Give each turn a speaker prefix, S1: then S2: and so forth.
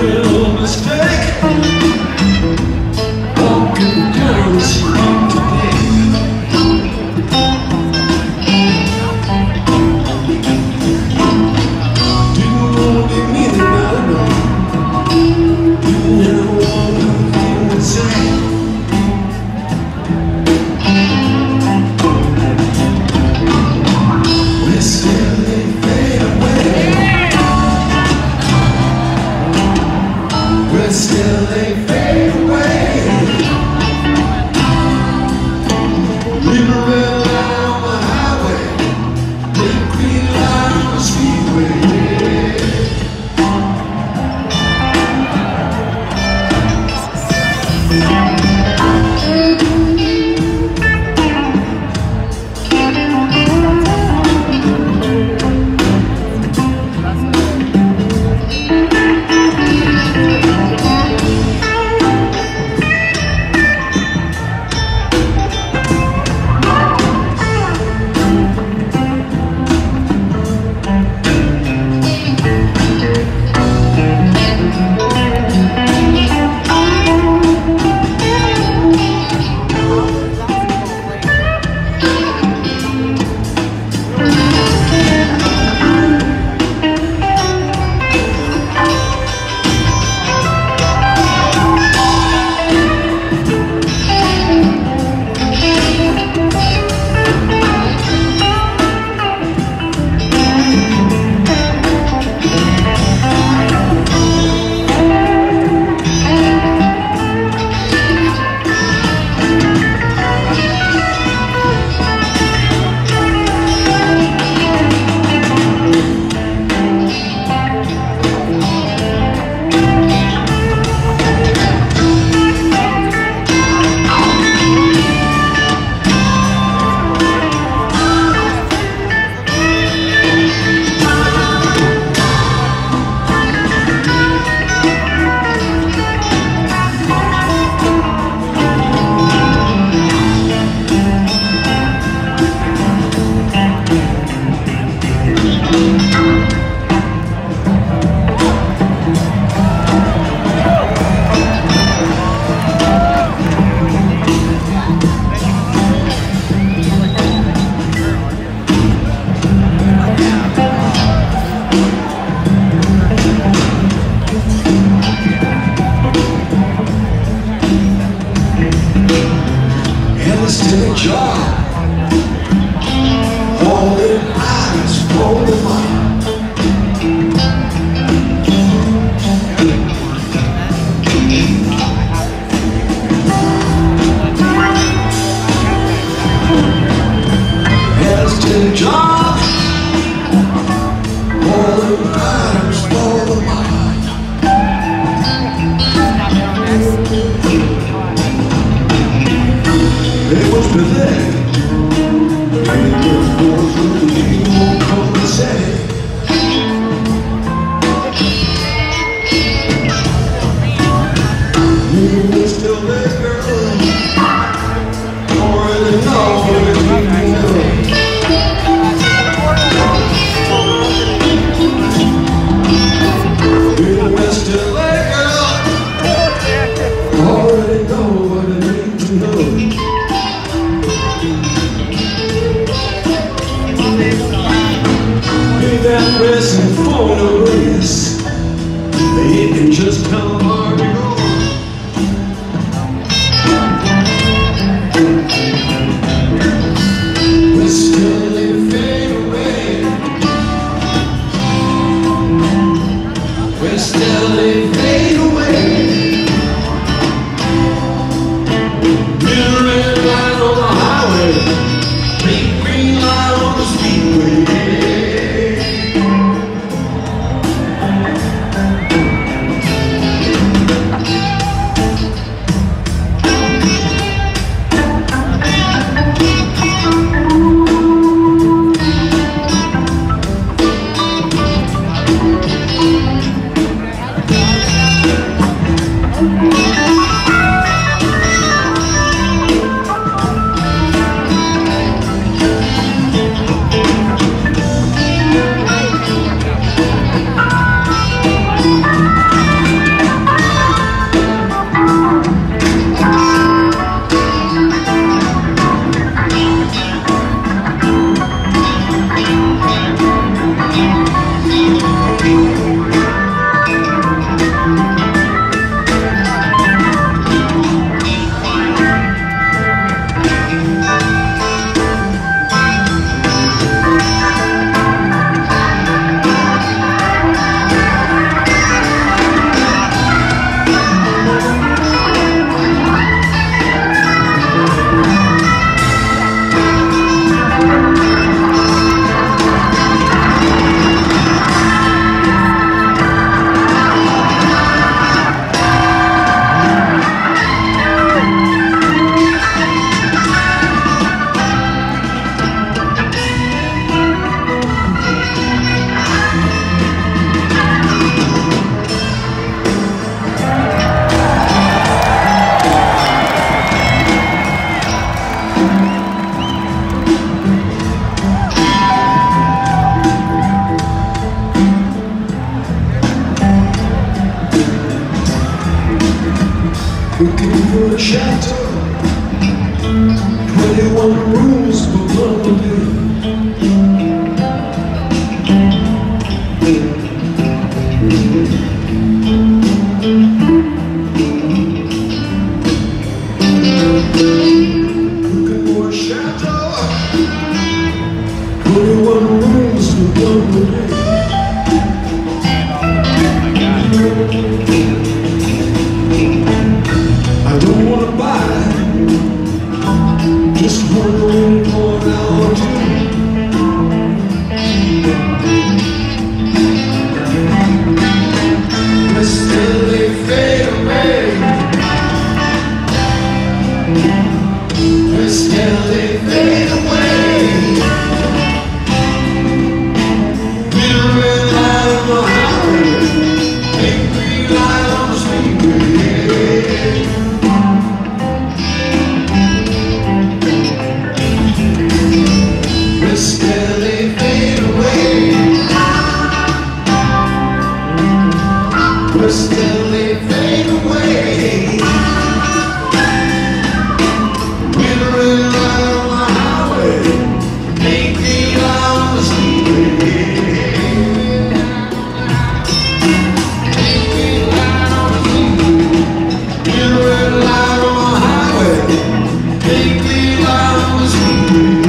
S1: real mistake. Walking down the street today. Didn't want to be mean about it, no. Didn't have one thing to say. We're still they fade away. We're still they fade away. Leave a red light on the highway, big green light on the speedway. To the job, holding eyes, holding mine. Heads to the job, holding eyes, holding mine. It was pathetic. Pressing for no race, it can just come hard to go. We're still they fade away. We're still they fade away. Little red light on the highway, big green light on the speedway. looking for a shelter. 21 rooms for lonely. Looking for a shelter. 21 rooms for lonely. I don't want to buy, just want to win for an hour or two. Let's steadily fade away. Let's steadily fade away. Been a red light on the highway, big green light on the speedway. Let's steadily fade away. Let's steadily fade away. With a red light on the highway, big green light on the speedway. Big green light on the speedway. With a red light on the highway, big green light on the speedway.